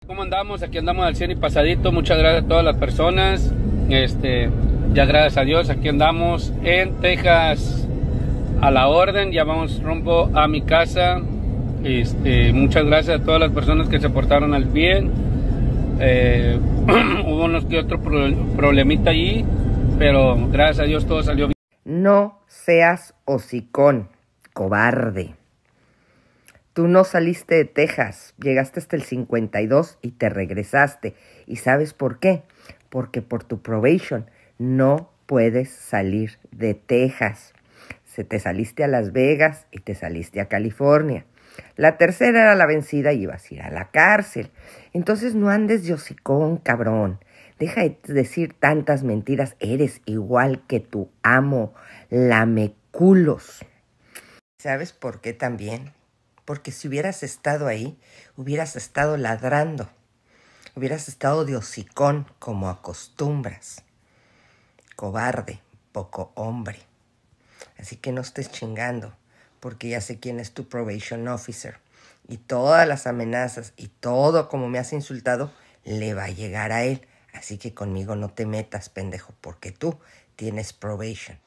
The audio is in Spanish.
¿Cómo andamos? Aquí andamos al 100 y pasadito. Muchas gracias a todas las personas. Ya gracias a Dios, aquí andamos en Texas a la orden. Ya vamos rumbo a mi casa. Muchas gracias a todas las personas que se portaron al bien. Hubo unos que otro problemita allí, pero gracias a Dios todo salió bien. No seas hocicón, cobarde. Tú no saliste de Texas, llegaste hasta el 52 y te regresaste. ¿Y sabes por qué? Porque por tu probation no puedes salir de Texas. Te saliste a Las Vegas y te saliste a California. La tercera era la vencida y ibas a ir a la cárcel. Entonces no andes de hocicón, cabrón. Deja de decir tantas mentiras. Eres igual que tu amo, lameculos. ¿Sabes por qué también? Porque si hubieras estado ahí, hubieras estado ladrando. Hubieras estado de hocicón como acostumbras. Cobarde, poco hombre. Así que no estés chingando, porque ya sé quién es tu probation officer. Y todas las amenazas y todo como me has insultado, le va a llegar a él. Así que conmigo no te metas, pendejo, porque tú tienes probation.